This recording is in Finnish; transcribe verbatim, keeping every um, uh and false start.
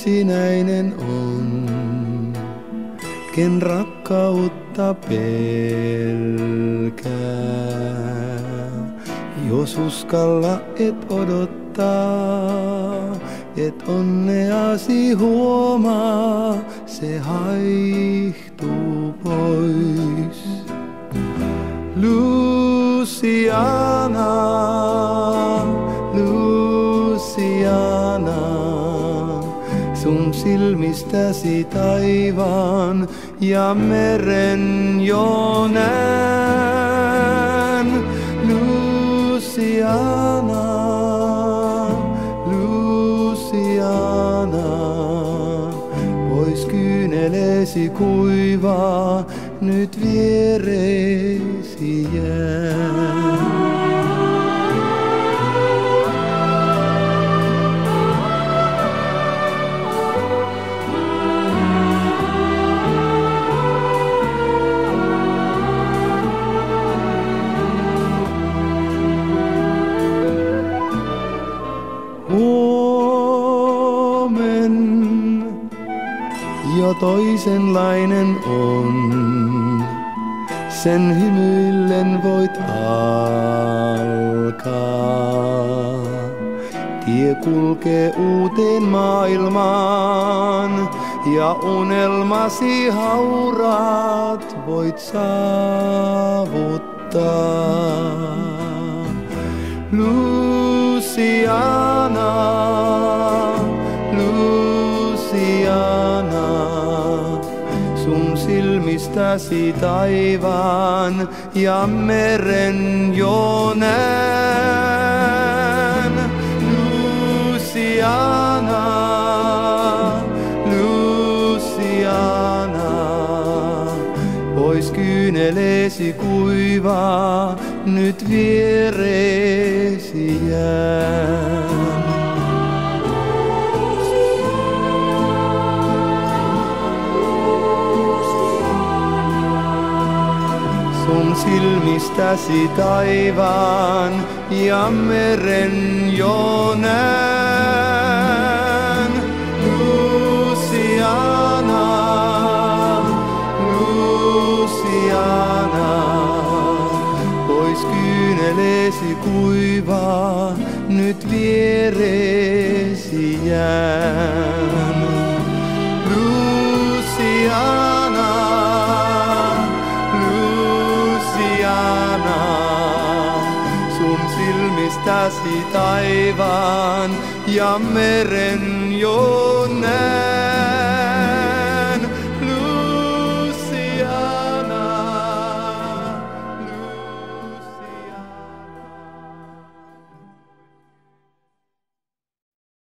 yksinäinen on, ken rakkautta pelkää. Jos uskalla et odottaa, et onneasi huomaa, se haihtuu pois. Luciana, Luciana, sun silmistäsi taivaan ja meren jo näen. Luciana, Luciana, pois kyyneleesi kuivaa, nyt viereesi jää. Huomen jo toisenlainen on, sen hymyillen voit alkaa. Tie kulkee uuteen maailmaan ja unelmasi hauraat voit saavuttaa. Luciana, Luciana, sun silmistäsi taivaan ja meren jo näen. Luciana, Luciana, pois kyyneleesi kuivaa, nyt viereesi jään. Sun silmistäsi taivaan ja meren jo näen. Luciana, Luciana, pois kyyneleesi kuivaa, nyt viereesi jään. Luciana, Luciana, sun silmistäsi taivaan ja meren jo näen.